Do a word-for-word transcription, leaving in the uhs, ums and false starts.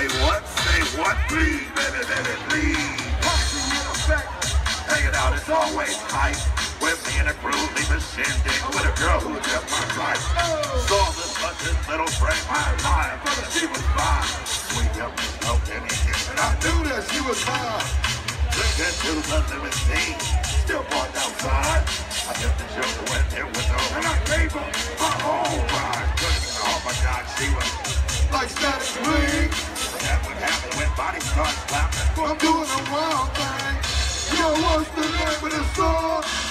Say what? Say what? Please, baby, baby, please. Posse in effect. Hanging out is always tight. With me and a crew, leave a shindig with a girl who just my type. Saw this but this little frame, I lied, brother, she was fine. Sweet up and smoke and he and I knew that she was mine. Drinking to the limousine, still parked outside. I just the show went there with her, and I gave her my whole ride. Oh my God, she was like static wings. That would happen when body starts slapping. I'm doing a wild thing. Yo, what's the name of the song?